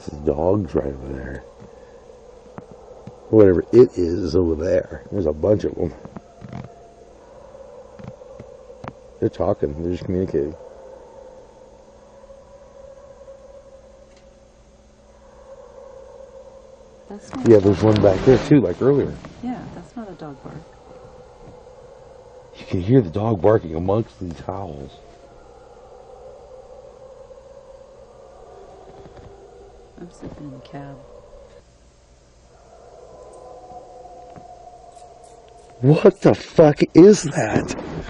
The dog's right over there. Whatever it is over there. There's a bunch of them. They're talking. They're just communicating. Yeah, there's one back there too, like earlier. Yeah, that's not a dog bark. You can hear the dog barking amongst these howls. I'm sitting in the cab. What the fuck is that?